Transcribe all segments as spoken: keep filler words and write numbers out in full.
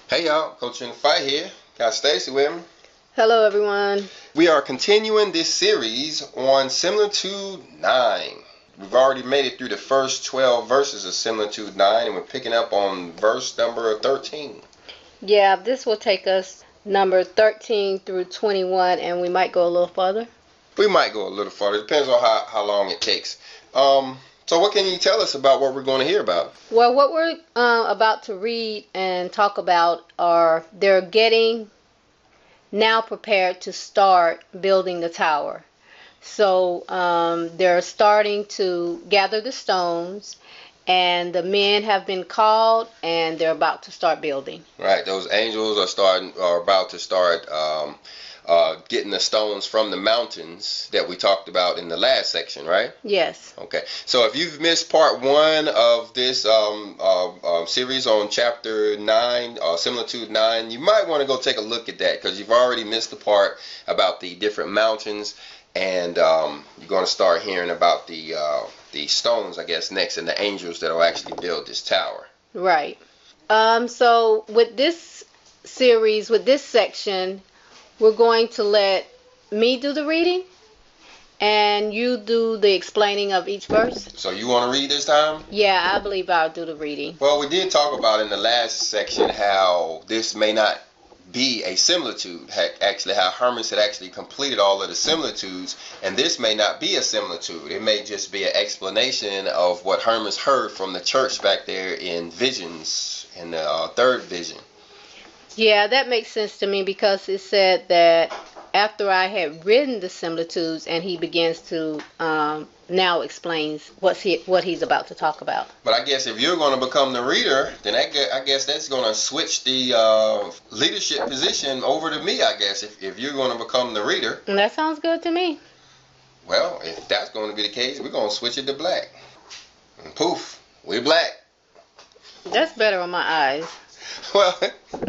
Hey y'all, Coach in the Fight here. Got Stacy with me. Hello everyone. We are continuing this series on Similitude nine. We've already made it through the first twelve verses of Similitude nine, and we're picking up on verse number thirteen. Yeah, this will take us number thirteen through twenty-one, and we might go a little further. We might go a little further. It depends on how, how long it takes. Um, so what can you tell us about what we're going to hear about? Well, what we're uh, about to read and talk about are they're getting now prepared to start building the tower. So um, they're starting to gather the stones, and the men have been called, and they're about to start building. Right, those angels are starting, are about to start um, uh, getting the stones from the mountains that we talked about in the last section, right? Yes. Okay, so if you've missed part one of this um, uh, uh, series on chapter nine, uh, Similitude nine, you might want to go take a look at that because you've already missed the part about the different mountains, and um, you're going to start hearing about the uh, the stones, I guess, next, and the angels that will actually build this tower. Right. Um, so with this series, with this section, we're going to let me do the reading, and you do the explaining of each verse. So you want to read this time? Yeah, I believe I'll do the reading. Well, we did talk about in the last section how this may not be a similitude. Actually, how Hermas had actually completed all of the similitudes, and this may not be a similitude. It may just be an explanation of what Hermas heard from the church back there in visions, in the uh, third vision. Yeah, that makes sense to me because it said that after I had written the similitudes, and he begins to um, now explains what's he, what he's about to talk about. But I guess if you're going to become the reader, then I guess, I guess that's going to switch the uh, leadership position over to me, I guess, if, if you're going to become the reader. And that sounds good to me. Well, if that's going to be the case, we're going to switch it to black. And poof, we're black. That's better on my eyes. Well,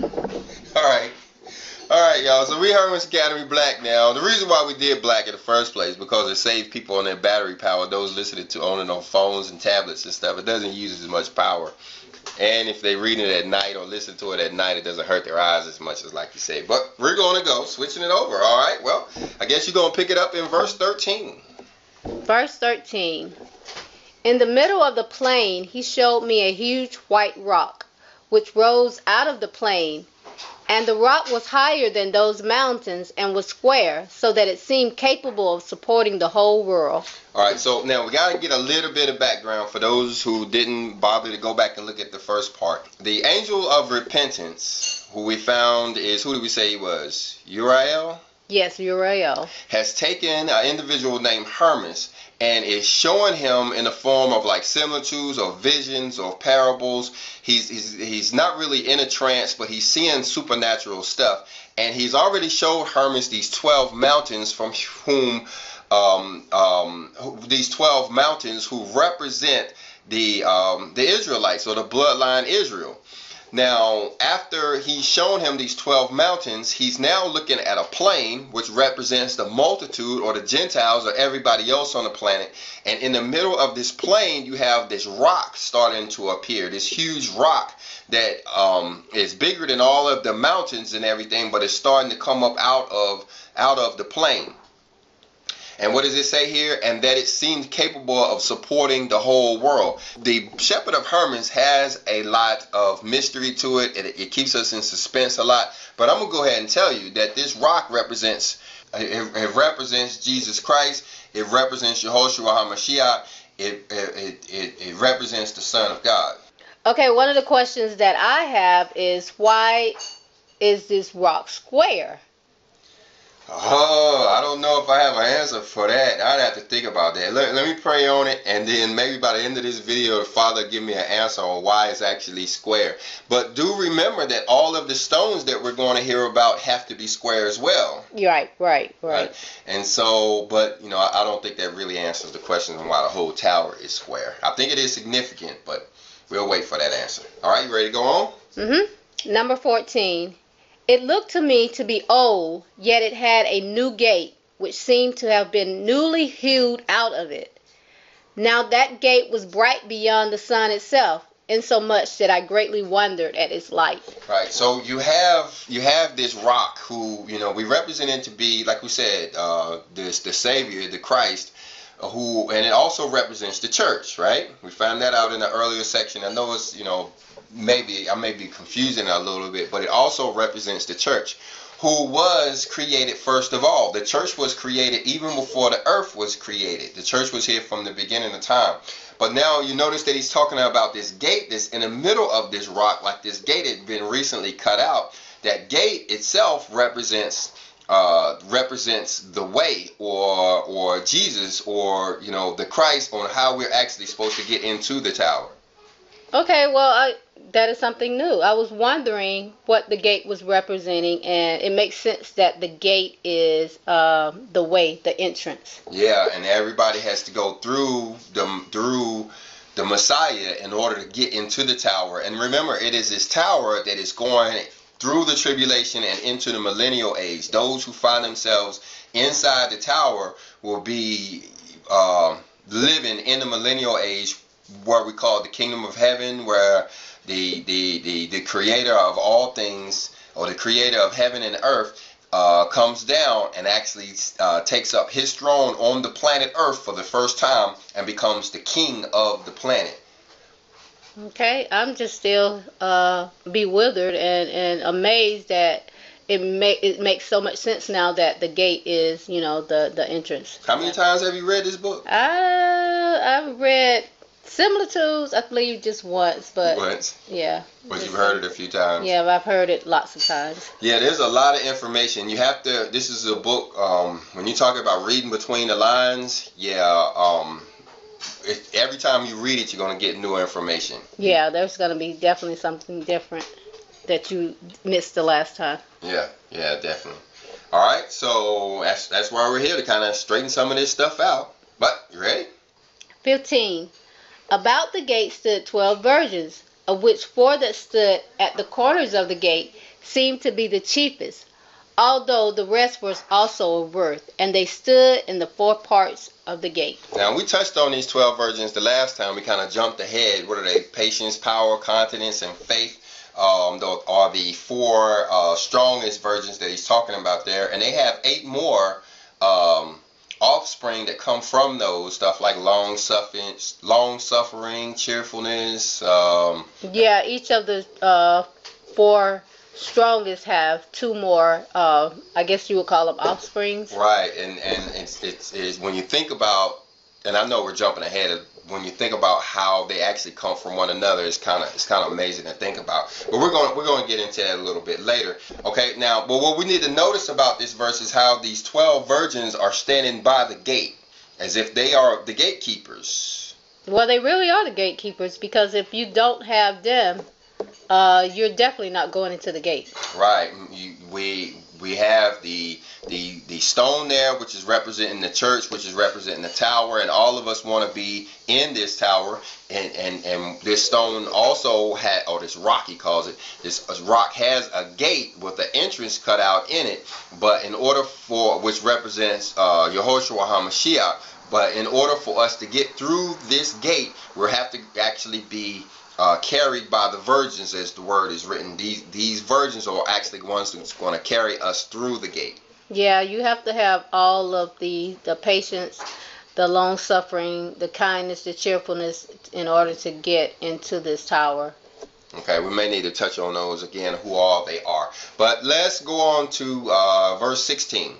alright. Alright, y'all. So we Hermas Academy Black now. The reason why we did black in the first place because it saved people on their battery power, those listening to owning on phones and tablets and stuff. It doesn't use as much power. And if they read it at night or listen to it at night, it doesn't hurt their eyes as much as like you say. But we're going to go switching it over. Alright, well, I guess you're going to pick it up in verse thirteen. Verse thirteen. In the middle of the plain, he showed me a huge white rock, which rose out of the plain, and the rock was higher than those mountains and was square, so that it seemed capable of supporting the whole world. Alright, so now we got to get a little bit of background for those who didn't bother to go back and look at the first part. The angel of repentance, who we found is, who did we say he was? Uriel? Yes, Uriel. Has taken an individual named Hermas and is showing him in the form of like similitudes or visions or parables. He's, he's, he's not really in a trance, but he's seeing supernatural stuff. And he's already showed Hermas these twelve mountains from whom, um, um, these twelve mountains who represent the, um, the Israelites or the bloodline Israel. Now, after he's shown him these twelve mountains, he's now looking at a plain, which represents the multitude or the Gentiles or everybody else on the planet. And in the middle of this plain, you have this rock starting to appear, this huge rock that um, is bigger than all of the mountains and everything, but it's starting to come up out of, out of the plain. And what does it say here? And that it seems capable of supporting the whole world. The Shepherd of Hermas has a lot of mystery to it. It, it keeps us in suspense a lot. But I'm going to go ahead and tell you that this rock represents, it, it represents Jesus Christ. It represents Yehoshua HaMashiach. It, it, it, it represents the Son of God. Okay, one of the questions that I have is, why is this rock square? Oh, I don't know if I have an answer for that. I'd have to think about that. Let, let me pray on it, and then maybe by the end of this video, the Father will give me an answer on why it's actually square. But do remember that all of the stones that we're going to hear about have to be square as well. Right, right, right. right? And so, but, you know, I, I don't think that really answers the question on why the whole tower is square. I think it is significant, but we'll wait for that answer. All right, you ready to go on? Mm-hmm. Number fourteen. It looked to me to be old, yet it had a new gate, which seemed to have been newly hewed out of it. Now that gate was bright beyond the sun itself, insomuch that I greatly wondered at its light. Right. So you have you have this rock who, you know, we represent it to be, like we said, uh, this the Savior, the Christ, uh, who, and it also represents the church, right? We found that out in the earlier section. I know it's, you know, maybe I may be confusing it a little bit, but it also represents the church, who was created first of all. The church was created even before the earth was created. The church was here from the beginning of time. But now you notice that he's talking about this gate that's in the middle of this rock, like this gate had been recently cut out. That gate itself represents uh, represents the way, or or Jesus, or, you know, the Christ, on how we're actually supposed to get into the tower. Okay, well, I, that is something new. I was wondering what the gate was representing, and it makes sense that the gate is uh, the way, the entrance. Yeah, and everybody has to go through the through the Messiah in order to get into the tower. And remember, it is this tower that is going through the tribulation and into the millennial age. Those who find themselves inside the tower will be uh, living in the millennial age, where we call it the kingdom of heaven, where the, the, the, the creator of all things, or the creator of heaven and earth, uh, comes down and actually uh, takes up his throne on the planet earth for the first time and becomes the king of the planet. Okay, I'm just still uh, bewildered and, and amazed that it, ma- it makes so much sense now that the gate is, you know, the, the entrance. How many times have you read this book? Uh, I've read Similitudes, I believe, just once, but Once? Yeah. But you've heard it a few times? Yeah, I've heard it lots of times. Yeah, there's a lot of information. You have to, this is a book, um, when you talk about reading between the lines, yeah, um, it, every time you read it, you're going to get new information. Yeah, there's going to be definitely something different that you missed the last time. Yeah, yeah, definitely. All right, so that's, that's why we're here, to kind of straighten some of this stuff out. But, you ready? fifteen. About the gate stood twelve virgins, of which four that stood at the corners of the gate seemed to be the chiefest, although the rest were also of worth, and they stood in the four parts of the gate. Now, we touched on these twelve virgins the last time. We kind of jumped ahead. What are they? Patience, power, continence, and faith. Um, those are the four uh, strongest virgins that he's talking about there. And they have eight more um, offspring that come from those, stuff like long suffering, long suffering, cheerfulness. Um, yeah, each of the uh, four strongest have two more, uh, I guess you would call them offsprings. Right, and and it's, it's it's when you think about, and I know we're jumping ahead, when you think about how they actually come from one another, it's kind of it's kind of amazing to think about. But we're going we're going to get into that a little bit later. Okay, now, but what we need to notice about this verse is how these twelve virgins are standing by the gate, as if they are the gatekeepers. Well, they really are the gatekeepers, because if you don't have them, uh, you're definitely not going into the gate. Right. You, we we have the the the stone there, which is representing the church, which is representing the tower, and all of us want to be in this tower. And and and this stone also had, or this rock he calls it, this rock has a gate with an entrance cut out in it. But in order for, which represents uh, Yehoshua HaMashiach, but in order for us to get through this gate, we have to actually be Uh, carried by the virgins, as the word is written. These these virgins are actually the ones who's going to carry us through the gate. Yeah, you have to have all of the the patience, the long suffering, the kindness, the cheerfulness in order to get into this tower. Okay, we may need to touch on those again, who all they are. But let's go on to uh, verse sixteen.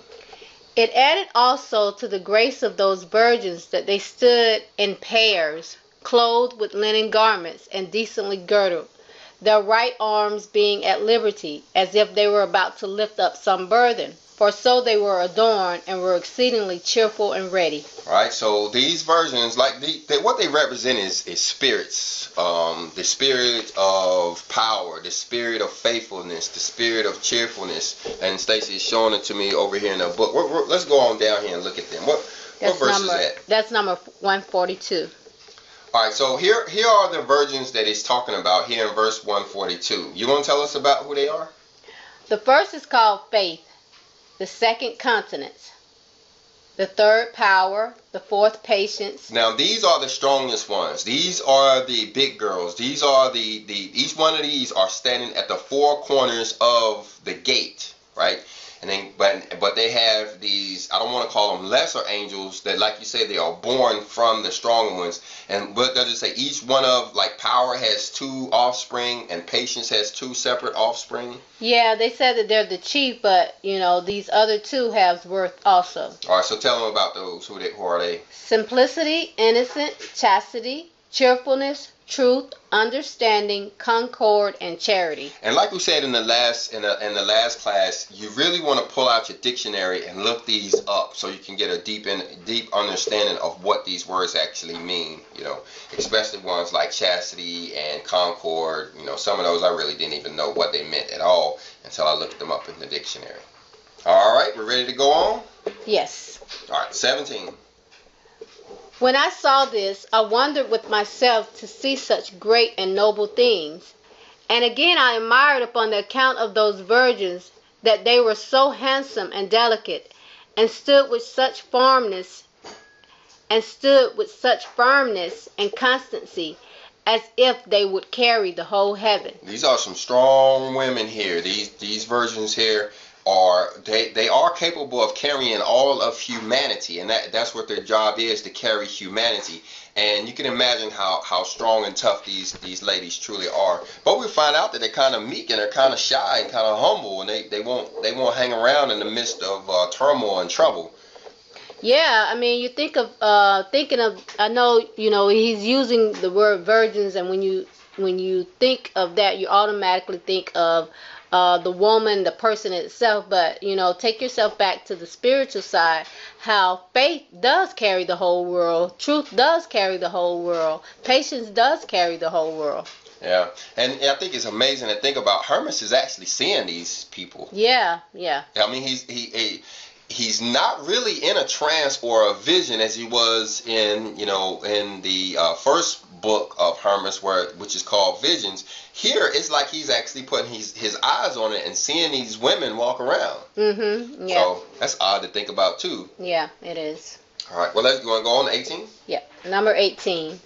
It added also to the grace of those virgins that they stood in pairs, clothed with linen garments and decently girded, their right arms being at liberty, as if they were about to lift up some burden. For so they were adorned and were exceedingly cheerful and ready. All right, so these virgins, like the, they, what they represent is, is spirits. Um, the spirit of power, the spirit of faithfulness, the spirit of cheerfulness. And Stacy is showing it to me over here in the book. We're, we're, let's go on down here and look at them. What, what verse number, is that? That's number one forty-two. All right, so here here are the virgins that he's talking about here in verse one forty-two. You want to tell us about who they are? The first is called faith, the second continence, The third, power. The fourth, patience. Now these are the strongest ones. These are the big girls. These are the, the each one of these are standing at the four corners of the gate, right? And then, but but they have these, I don't want to call them lesser angels, that, like you say, they are born from the stronger ones. And what does it say? Each one of, like, power has two offspring, and patience has two separate offspring. Yeah, they said that they're the chief, but, you know, these other two have worth also. All right, so tell them about those. Who, they, who are they? Simplicity, innocent, chastity, cheerfulness, truth, understanding, concord, and charity. And like we said in the last in the in the last class, you really want to pull out your dictionary and look these up so you can get a deep in deep understanding of what these words actually mean. You know, especially ones like chastity and concord. You know, some of those I really didn't even know what they meant at all until I looked them up in the dictionary. All right, we're ready to go on? Yes. All right, seventeen. When I saw this, I wondered with myself to see such great and noble things. And again I admired upon the account of those virgins, that they were so handsome and delicate, and stood with such firmness, and stood with such firmness and constancy, as if they would carry the whole heaven. These are some strong women here. These these virgins here are they they are capable of carrying all of humanity, and that that's what their job is, to carry humanity. And you can imagine how how strong and tough these these ladies truly are. But we find out that they're kind of meek, and they're kind of shy and kind of humble, and they they won't they won't hang around in the midst of uh, turmoil and trouble. Yeah, I mean, you think of uh, thinking of. I know, you know, he's using the word virgins, and when you when you think of that, you automatically think of uh, the woman, the person itself. But you know, take yourself back to the spiritual side. How faith does carry the whole world, truth does carry the whole world, patience does carry the whole world. Yeah, and I think it's amazing to think about. Hermas is actually seeing these people. Yeah, yeah. I mean, he's he. he He's not really in a trance or a vision as he was in, you know, in the uh, first book of Hermas, where which is called Visions. Here, it's like he's actually putting his, his eyes on it and seeing these women walk around. Mm-hmm. Yeah. So that's odd to think about too. Yeah, it is. All right. Well, let's go and go on to eighteen. Yeah. Number eighteen.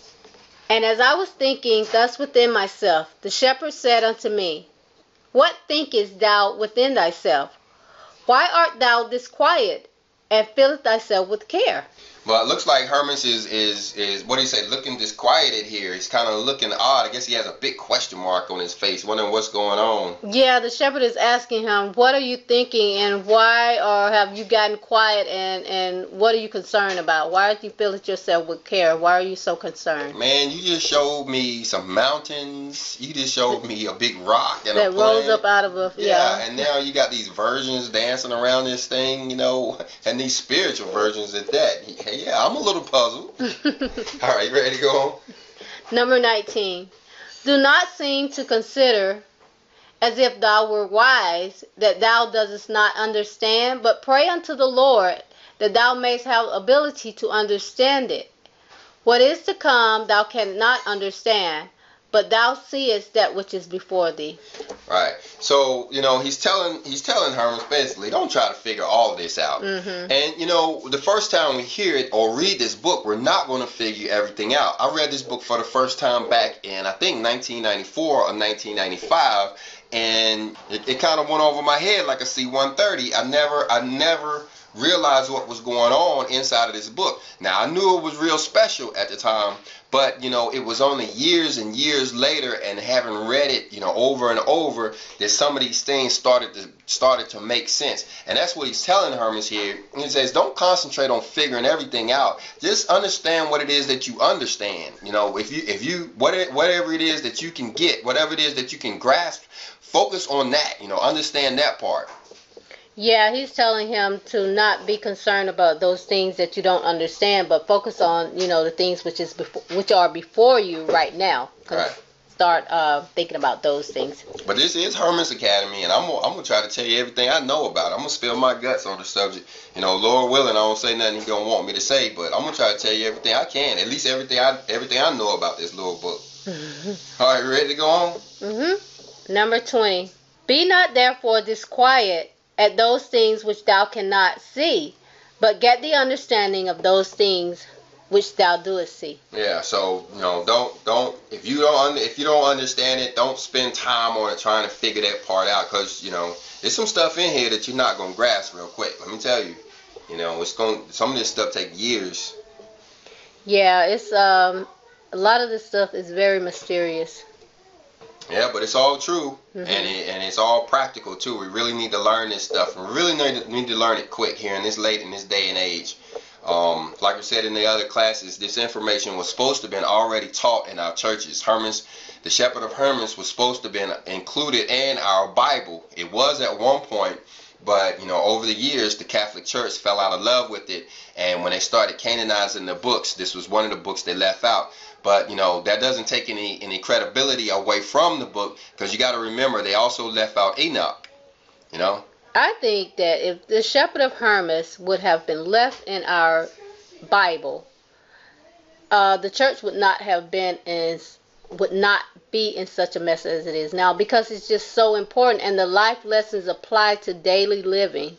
And as I was thinking thus within myself, the shepherd said unto me, What thinkest thou within thyself? Why art thou disquiet, and fillest thyself with care? Well, it looks like Hermas is, is, is what do you say, looking disquieted here. He's kind of looking odd. I guess he has a big question mark on his face, wondering what's going on. Yeah, the shepherd is asking him, what are you thinking, and why or have you gotten quiet, and, and what are you concerned about? Why do you fill yourself with care? Why are you so concerned? Man, you just showed me some mountains. You just showed me a big rock and that a rose up out of a, yeah. yeah. And now you got these virgins dancing around this thing, you know, and these spiritual virgins at that. Yeah, I'm a little puzzled. All right, you ready to go on? Number nineteen. Do not seem to consider as if thou were wise, that thou doest not understand, but pray unto the Lord, that thou mayst have ability to understand it. What is to come thou cannot understand, but thou seest that which is before thee. Right. So, you know, he's telling he's telling Hermas basically, don't try to figure all this out. Mm-hmm. And, you know, the first time we hear it or read this book, we're not going to figure everything out. I read this book for the first time back in, I think, nineteen ninety-four or nineteen ninety-five, and it, it kind of went over my head like a C one thirty. I never, I never realized what was going on inside of this book. Now, I knew it was real special at the time, but, you know, it was only years and years later, and having read it, you know, over and over, that some of these things started to started to make sense. And that's what he's telling Hermas here. He says, don't concentrate on figuring everything out. Just understand what it is that you understand. You know, if you if you whatever whatever it is that you can get, whatever it is that you can grasp, focus on that. You know, understand that part. Yeah, he's telling him to not be concerned about those things that you don't understand, but focus on, you know, the things which is before, which are before you right now. Right. Start uh, thinking about those things. But this is Hermas Academy, and I'm gonna, I'm gonna try to tell you everything I know about it. I'm gonna spill my guts on the subject. You know, Lord willing, I don't say nothing He's gonna want me to say, but I'm gonna try to tell you everything I can. At least everything I everything I know about this little book. Mm-hmm. All right, ready to go on? Mm-hmm. Number twenty. Be not therefore disquiet at those things which thou cannot see, But get the understanding of those things which thou doest see. Yeah, so you know, don't don't if you don't if you don't understand it, don't spend time on it trying to figure that part out, because you know there's some stuff in here that you're not gonna grasp real quick. Let me tell you, you know, it's going some of this stuff take years. Yeah, it's um a lot of this stuff is very mysterious. Yeah, but it's all true, Mm-hmm. and it, and it's all practical too. We really need to learn this stuff, and we really need to, need to learn it quick here in this late in this day and age. Um, like I said in the other classes, this information was supposed to have been already taught in our churches. Hermas, the Shepherd of Hermas, was supposed to have been included in our Bible. It was at one point, but you know, over the years, the Catholic Church fell out of love with it, and when they started canonizing the books, this was one of the books they left out. But you know, that doesn't take any any credibility away from the book, because you got to remember they also left out Enoch. You know. I think that if the Shepherd of Hermas would have been left in our Bible, uh, the church would not have been as would not be in such a mess as it is now, because it's just so important, and the life lessons apply to daily living.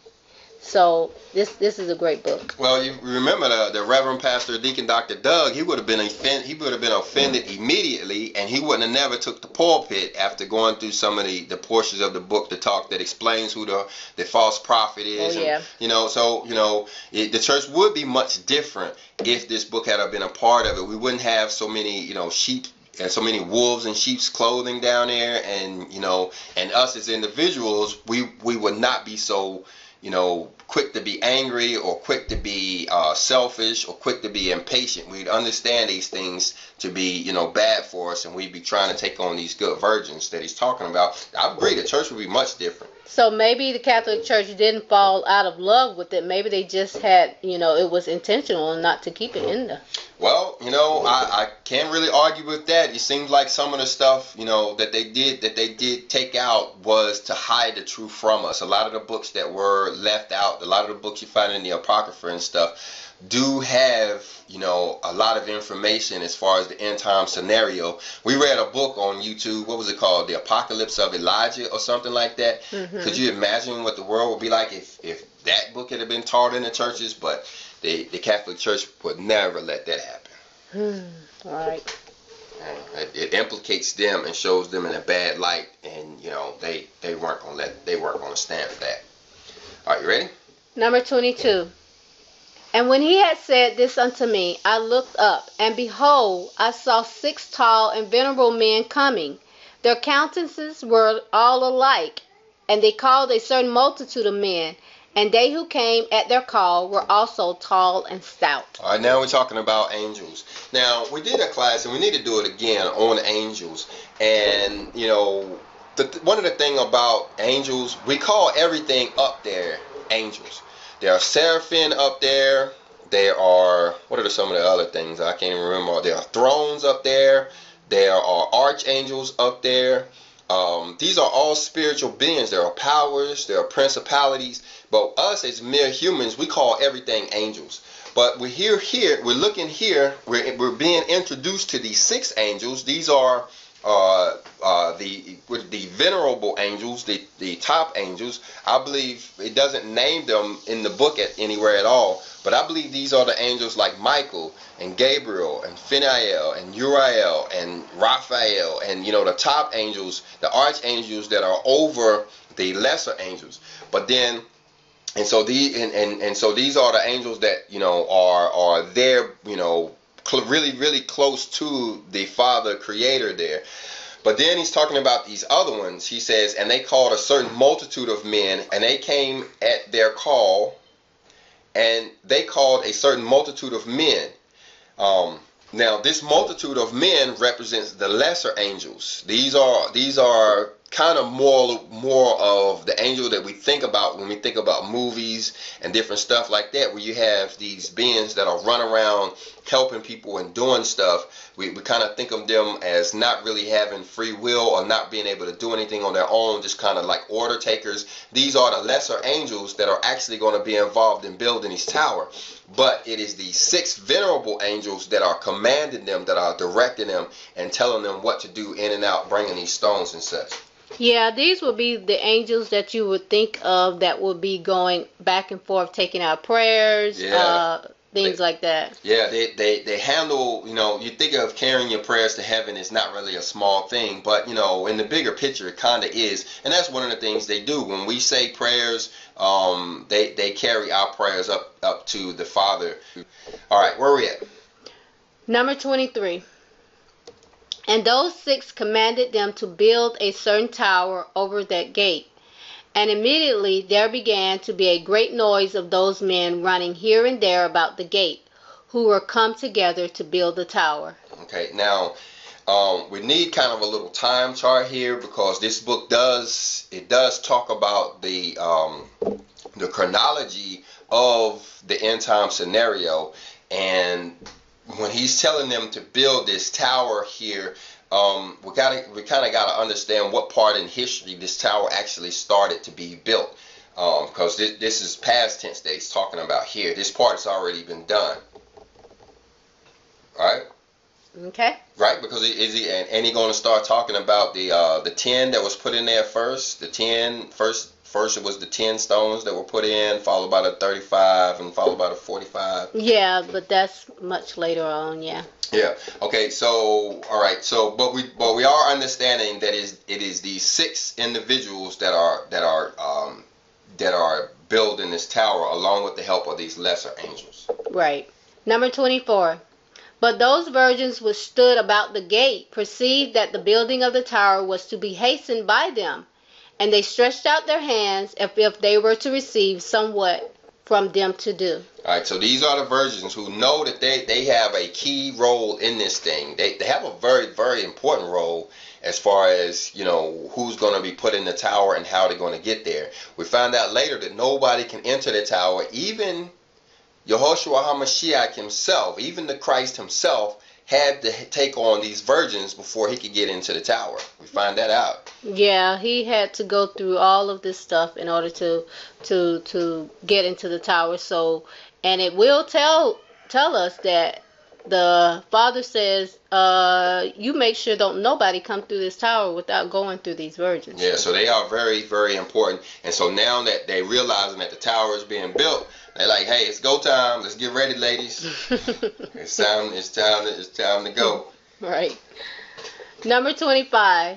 So this this is a great book. Well, you remember the, the Reverend Pastor Deacon Doctor Doug. He would have been offended. He would have been offended immediately, and he wouldn't have never took the pulpit after going through some of the, the portions of the book to talk that explains who the the false prophet is. Oh, yeah. And, you know, so you know it, the church would be much different if this book had been a part of it. We wouldn't have so many you know sheep. And so many wolves in sheep's clothing down there, and you know, and us as individuals, we we would not be so. You know, quick to be angry, or quick to be uh, selfish, or quick to be impatient. We'd understand these things to be, you know, bad for us, and we'd be trying to take on these good virgins that he's talking about. I agree, the church would be much different. So maybe the Catholic Church didn't fall out of love with it. Maybe they just had, you know, it was intentional not to keep it in there. Well, you know, I, I can't really argue with that. It seems like some of the stuff, you know, that they did that they did take out was to hide the truth from us. A lot of the books that were left out, a lot of the books you find in the Apocrypha and stuff, do have, you know, a lot of information as far as the end time scenario. We read a book on YouTube. What was it called? The Apocalypse of Elijah or something like that. Mm-hmm. Could you imagine what the world would be like if, if that book had been taught in the churches? But the, the Catholic Church would never let that happen. Hmm. All right. It, it implicates them and shows them in a bad light, and you know they they weren't gonna let they weren't gonna stand for that. Are you ready? Number twenty-two. And when he had said this unto me, I looked up, and behold, I saw six tall and venerable men coming. Their countenances were all alike, and they called a certain multitude of men, and they who came at their call were also tall and stout. All right, now we're talking about angels. Now, we did a class, and we need to do it again on angels. And, you know, the, one of the things about angels, we call everything up there angels. There are seraphim up there. There are, what are some of the other things? I can't even remember. There are thrones up there. There are archangels up there. Um, these are all spiritual beings. There are powers. There are principalities. But us as mere humans, we call everything angels. But we're here, here. We're looking here. We're, we're being introduced to these six angels. These are uh, uh, the the venerable angels, the, the top angels. I believe it doesn't name them in the book at anywhere at all. But I believe these are the angels like Michael and Gabriel and Phinehal and Uriel and Raphael, and you know the top angels, the archangels that are over the lesser angels. But then, and so the and, and, and so these are the angels that you know are are there, you know, cl- really really close to the Father Creator there. But then he's talking about these other ones. He says, and they called a certain multitude of men, and they came at their call. And they called a certain multitude of men. Um, now, this multitude of men represents the lesser angels. These are these are kind of more more of the angel that we think about when we think about movies and different stuff like that, where you have these beings that are run around helping people and doing stuff. We, we kind of think of them as not really having free will or not being able to do anything on their own, just kind of like order takers. These are the lesser angels that are actually going to be involved in building his tower. but it is these six venerable angels that are commanding them, that are directing them and telling them what to do in and out, bringing these stones and such. Yeah, these would be the angels that you would think of that would be going back and forth, taking out prayers, Yeah. uh, things they, like that. Yeah, they, they, they handle, you know, you think of carrying your prayers to heaven is not really a small thing, but, you know, in the bigger picture, it kind of is. And that's one of the things they do. When we say prayers, um, they, they carry our prayers up, up to the Father. All right, where are we at? Number twenty-three. And those six commanded them to build a certain tower over that gate. And immediately there began to be a great noise of those men running here and there about the gate, who were come together to build the tower. Okay, now um, we need kind of a little time chart here, because this book does it does talk about the um, the chronology of the end time scenario, and when he's telling them to build this tower here, um, we gotta we kind of gotta understand what part in history this tower actually started to be built, because um, this, this is past tense that he's talking about here. This part's already been done. All right. Okay. Right, because is he and, and he going to start talking about the uh, the ten that was put in there first. The ten first. First, it was the ten stones that were put in, followed by the thirty-five, and followed by the forty-five. Yeah, but that's much later on. Yeah. Yeah. Okay. So, all right. So, but we, but we are understanding that is it is these six individuals that are that are um, that are building this tower, along with the help of these lesser angels. Right. Number twenty-four. But those virgins which stood about the gate perceived that the building of the tower was to be hastened by them. And they stretched out their hands as if they were to receive somewhat from them to do. All right, so these are the virgins who know that they, they have a key role in this thing. They, they have a very, very important role as far as, you know, who's going to be put in the tower and how they're going to get there. We find out later that nobody can enter the tower, even Yehoshua HaMashiach himself, even the Christ himself, had to take on these virgins before he could get into the tower. We find that out. Yeah, he had to go through all of this stuff in order to to to get into the tower. So, and it will tell tell us that the Father says, uh, you make sure don't nobody come through this tower without going through these virgins. Yeah, so they are very, very important. And so now that they realizing that the tower is being built, they're like, hey, it's go time. Let's get ready, ladies. it's time. It's time. It's time to go. Right. Number twenty-five.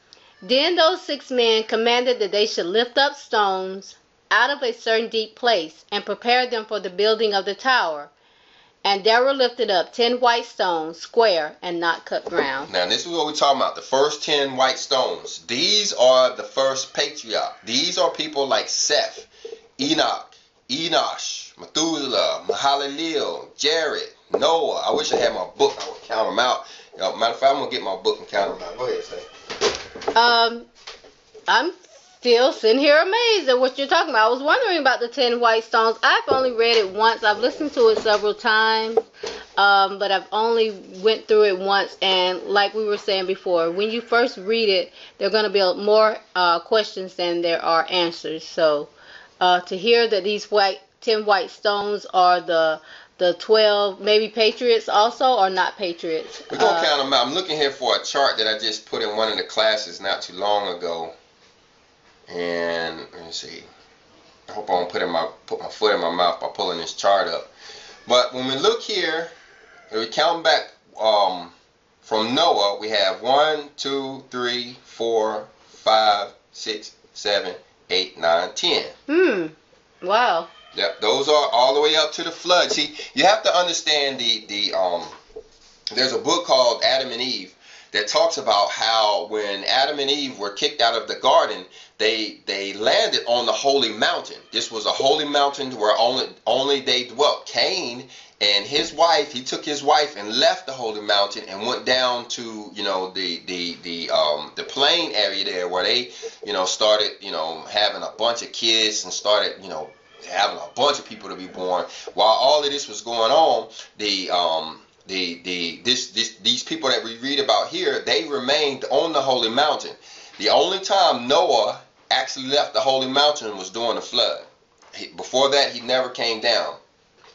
Then those six men commanded that they should lift up stones out of a certain deep place and prepare them for the building of the tower. And there were lifted up ten white stones, square and not cut ground. Now, this is what we're talking about. The first ten white stones. These are the first patriarch. These are people like Seth, Enoch, Enosh, Methuselah, Mahalalel, Jared, Noah. I wish I had my book. I would count them out. You know, matter of fact, I'm going to get my book and count them out. Go ahead, say. Um, I'm still sitting here amazed at what you're talking about. I was wondering about the ten white stones. I've only read it once. I've listened to it several times, um, but I've only went through it once. And like we were saying before, when you first read it, there are going to be more uh, questions than there are answers. So uh, to hear that these white ten white stones are the the twelve maybe patriots also, or not patriots. We're going to uh, count them out. I'm looking here for a chart that I just put in one of the classes not too long ago. And let me see. I hope I don't put in my put my foot in my mouth by pulling this chart up. But when we look here, and we count back um, from Noah, we have one, two, three, four, five, six, seven, eight, nine, ten. Hmm. Wow. Yep, those are all the way up to the flood. See, you have to understand the the um. There's a book called Adam and Eve that talks about how when Adam and Eve were kicked out of the garden, they they landed on the holy mountain. This was a holy mountain where only only they dwelt. Cain and his wife, he took his wife and left the holy mountain and went down to, you know, the the the um the plain area there where they, you know, started, you know, having a bunch of kids and started, you know, having a bunch of people to be born. While all of this was going on, the um The, the this this these people that we read about here, they remained on the holy mountain. The only time Noah actually left the holy mountain was during the flood. He, before that, he never came down.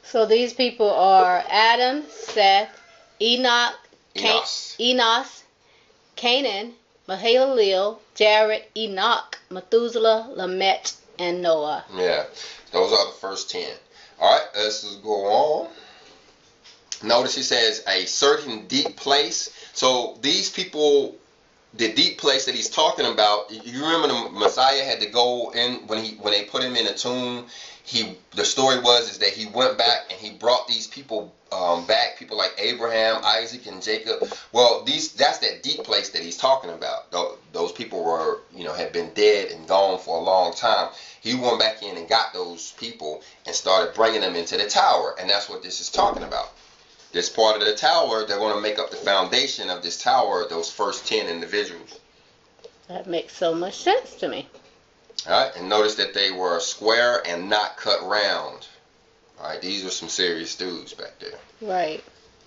So these people are Adam, Seth, Enoch, Enos. Can- Enos, Canaan, Mahalalel, Jared, Enoch, Methuselah, Lamech, and Noah. Yeah, those are the first ten. All right, let's just go on. Notice he says a certain deep place. So these people, the deep place that he's talking about, you remember the Messiah had to go in when he when they put him in a tomb. He the story was is that he went back and he brought these people um, back, people like Abraham, Isaac, and Jacob. Well, these that's that deep place that he's talking about. Those people were, you know, had been dead and gone for a long time. He went back in and got those people and started bringing them into the tower, and that's what this is talking about. This part of the tower, they're going to make up the foundation of this tower, those first ten individuals. That makes so much sense to me. All right, and notice that they were square and not cut round. All right, these are some serious dudes back there. Right.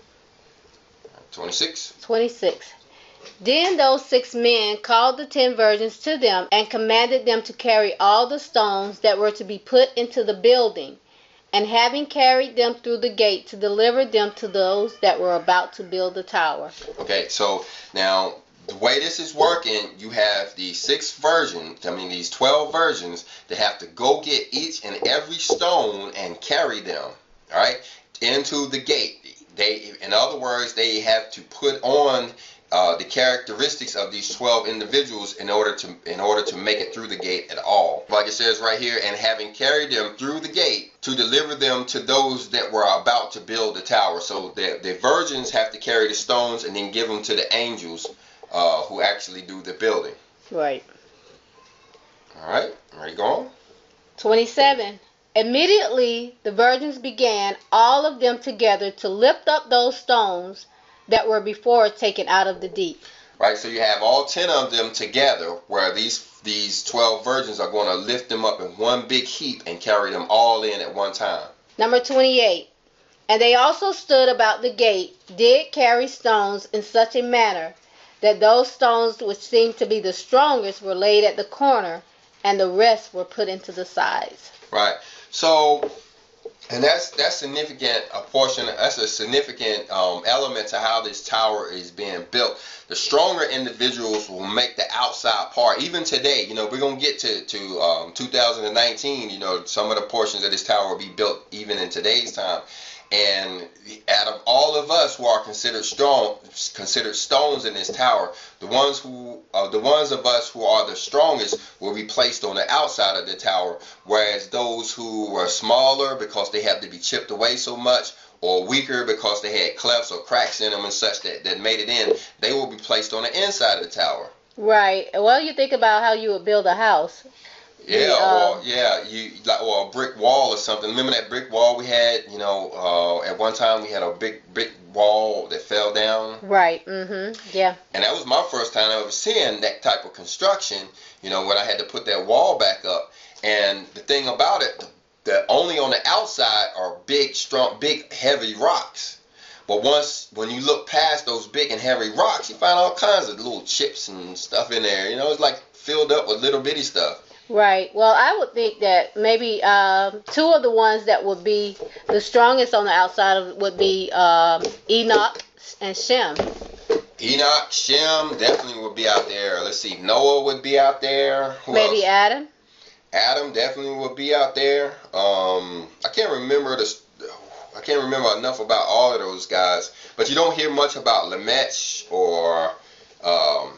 twenty-six. twenty-six. Then those six men called the ten virgins to them and commanded them to carry all the stones that were to be put into the building, and having carried them through the gate, to deliver them to those that were about to build the tower. Okay, so now the way this is working, you have these six virgins, I mean these twelve virgins, that have to go get each and every stone and carry them, all right, into the gate. They, in other words, they have to put on uh, the characteristics of these twelve individuals in order to in order to make it through the gate at all. Like it says right here, and having carried them through the gate, to deliver them to those that were about to build the tower. So the, the virgins have to carry the stones and then give them to the angels uh, who actually do the building. Right. All right, ready to go on? twenty-seven. Immediately the virgins began, all of them together, to lift up those stones that were before taken out of the deep. Right, so you have all ten of them together, where these these twelve virgins are going to lift them up in one big heap and carry them all in at one time. Number twenty-eight. And they also stood about the gate, did carry stones in such a manner that those stones which seemed to be the strongest were laid at the corner, and the rest were put into the sides. Right. So, and that's that's significant. A portion. That's a significant um, element to how this tower is being built. The stronger individuals will make the outside part. Even today, you know, we're gonna get to to um, two thousand nineteen. You know, some of the portions of this tower will be built even in today's time. And out of all of us who are considered strong, considered stones in this tower, the ones who, uh, the ones of us who are the strongest will be placed on the outside of the tower, whereas those who are smaller because they have to be chipped away so much, or weaker because they had clefts or cracks in them and such that, that made it in, they will be placed on the inside of the tower. Right. Well, you think about how you would build a house. Yeah, the, um, or yeah, you like or a brick wall or something. Remember that brick wall we had? You know, uh, at one time we had a big brick wall that fell down. Right. Mhm. Yeah. And that was my first time ever seeing that type of construction. You know, when I had to put that wall back up. And the thing about it, that only on the outside are big, strong, big, heavy rocks. But once, when you look past those big and heavy rocks, you find all kinds of little chips and stuff in there. You know, it's like filled up with little bitty stuff. Right. Well, I would think that maybe um, two of the ones that would be the strongest on the outside of it would be um, Enoch and Shem. Enoch, Shem definitely would be out there. Let's see, Noah would be out there. Who Maybe else? Adam. Adam definitely would be out there. Um, I can't remember this. I can't remember enough about all of those guys. But you don't hear much about Lamech or. Um,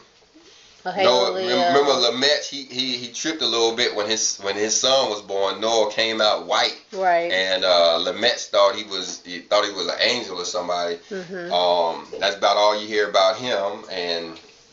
Noah, remember Lamech? He, he he tripped a little bit when his when his son was born. Noah came out white, right? And uh, Lamech thought he was he thought he was an angel or somebody. Mm-hmm. Um, that's about all you hear about him. And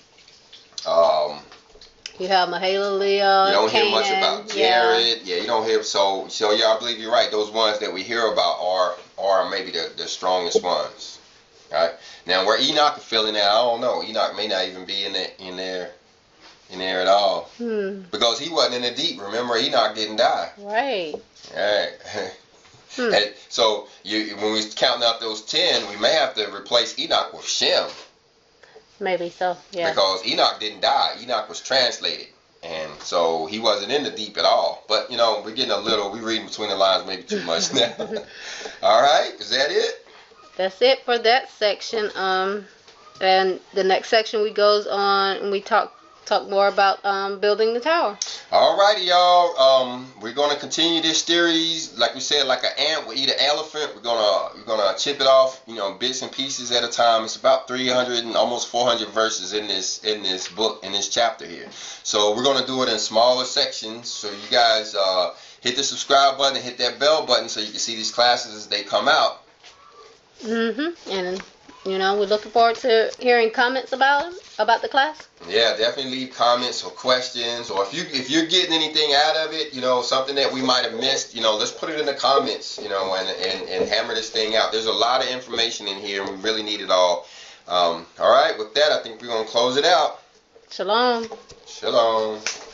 um, you have Mahalalel. You don't Canaan, hear much about Jared. Yeah. yeah, you don't hear. So so yeah, I believe you're right. Those ones that we hear about are are maybe the the strongest ones. Right now, where Enoch is filling in, I don't know. Enoch may not even be in there in there. in there at all. Hmm. Because he wasn't in the deep. Remember, Enoch didn't die. Right. Right. hmm. And so you, when we're counting out those ten, we may have to replace Enoch with Shem. Maybe so, yeah. Because Enoch didn't die. Enoch was translated. And so he wasn't in the deep at all. But, you know, we're getting a little, we're reading between the lines maybe too much now. All right, is that it? That's it for that section. Um, and the next section we goes on and we talk talk more about um, building the tower. All righty, y'all. Um, we're gonna continue this series, like we said, like an ant will eat an elephant. We're gonna we're gonna chip it off, you know, bits and pieces at a time. It's about three hundred and almost four hundred verses in this in this book in this chapter here. So we're gonna do it in smaller sections. So you guys uh, hit the subscribe button and hit that bell button so you can see these classes as they come out. Mhm. And you know, we're looking forward to hearing comments about them, about the class. Yeah, definitely leave comments or questions, or if you if you're getting anything out of it, you know, something that we might have missed, you know, let's put it in the comments, you know, and and, and hammer this thing out. There's a lot of information in here, and we really need it all. Um, all right, with that, I think we're gonna close it out. Shalom. Shalom.